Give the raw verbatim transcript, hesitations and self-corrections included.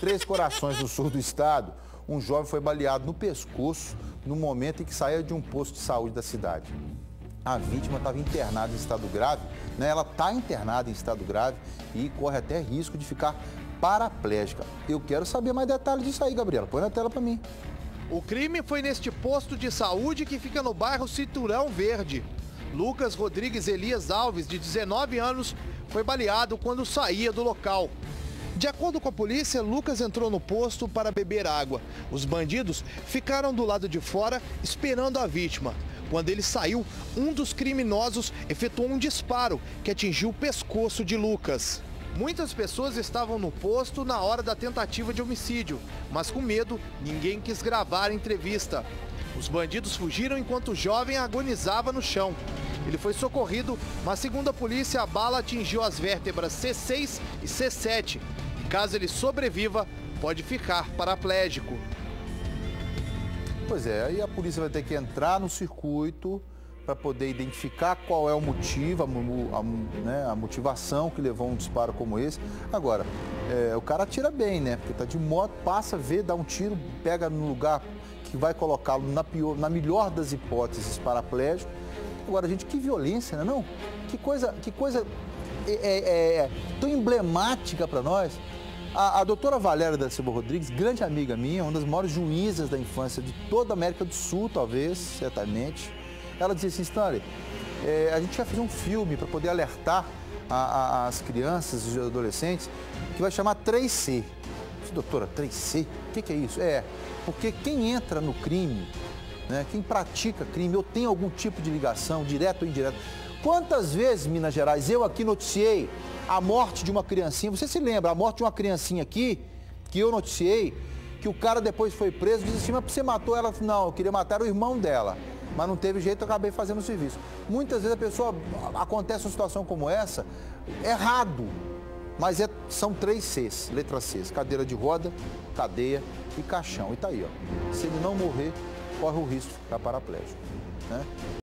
Três Corações, no sul do estado, um jovem foi baleado no pescoço no momento em que saía de um posto de saúde da cidade. A vítima estava internada em estado grave, né? Ela está internada em estado grave e corre até risco de ficar paraplégica. Eu quero saber mais detalhes disso aí, Gabriela. Põe na tela para mim. O crime foi neste posto de saúde que fica no bairro Cinturão Verde. Lucas Rodrigues Elias Alves, de dezenove anos, foi baleado quando saía do local. De acordo com a polícia, Lucas entrou no posto para beber água. Os bandidos ficaram do lado de fora esperando a vítima. Quando ele saiu, um dos criminosos efetuou um disparo que atingiu o pescoço de Lucas. Muitas pessoas estavam no posto na hora da tentativa de homicídio, mas com medo, ninguém quis gravar a entrevista. Os bandidos fugiram enquanto o jovem agonizava no chão. Ele foi socorrido, mas segundo a polícia, a bala atingiu as vértebras C seis e C sete. E caso ele sobreviva, pode ficar paraplégico. Pois é, aí a polícia vai ter que entrar no circuito para poder identificar qual é o motivo, a, a, né, a motivação que levou a um disparo como esse. Agora, é, o cara atira bem, né? Porque tá de moto, passa, vê, dá um tiro, pega no lugar que vai colocá-lo na, pior, na melhor das hipóteses, paraplégico. Agora, gente, que violência, né? Não? Que coisa, que coisa é, é, é, tão emblemática para nós. A, a doutora Valéria da Silva Rodrigues, grande amiga minha, uma das maiores juízas da infância de toda a América do Sul, talvez, certamente. Ela dizia assim, Stanley, é, a gente vai fazer um filme para poder alertar a, a, as crianças e os adolescentes, que vai chamar três C. Eu disse, doutora, três C? O que, que é isso? É, porque quem entra no crime, né, quem pratica crime, ou tem algum tipo de ligação, direta ou indireta. Quantas vezes, Minas Gerais, eu aqui noticiei a morte de uma criancinha, você se lembra, a morte de uma criancinha aqui, que eu noticiei, que o cara depois foi preso, disse assim, mas você matou ela? Não, eu queria matar o irmão dela, mas não teve jeito, eu acabei fazendo o serviço. Muitas vezes a pessoa, acontece uma situação como essa, errado, mas é, são três Cs, letra Cs, cadeira de roda, cadeia e caixão, e tá aí, ó. Se ele não morrer, corre o risco de ficar paraplégico, né?